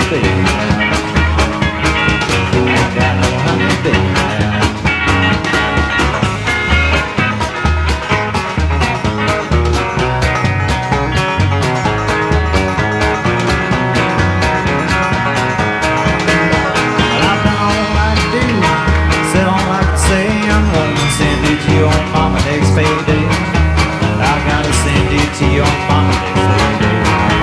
baby. Ain't got no honey, baby. Your mama next payday. I gotta send it to your mama next payday.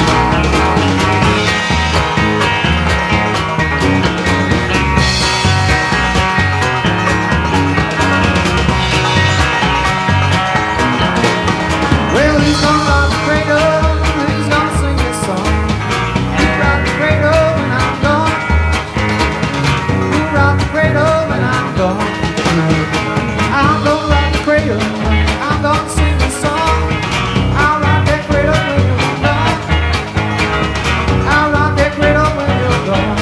Well, who's gonna rock the cradle? Who's gonna sing this song? Who rock the cradle when I'm gone? Who rock the cradle when I'm gone? I'm gonna rock the cradle, I'm gonna sing a song. I'll rock that cradle when you're gone. I'll rock that cradle when you're gone.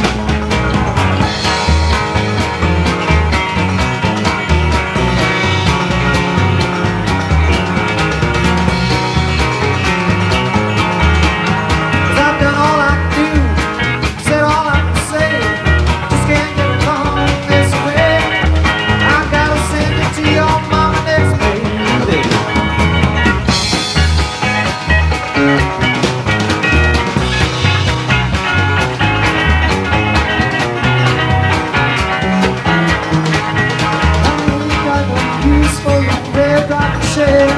Cause I've done all I can do, said all I can say. Just can't get along this way. I gotta send it to your mama next payday. I ain't got no use for your red rocking chair.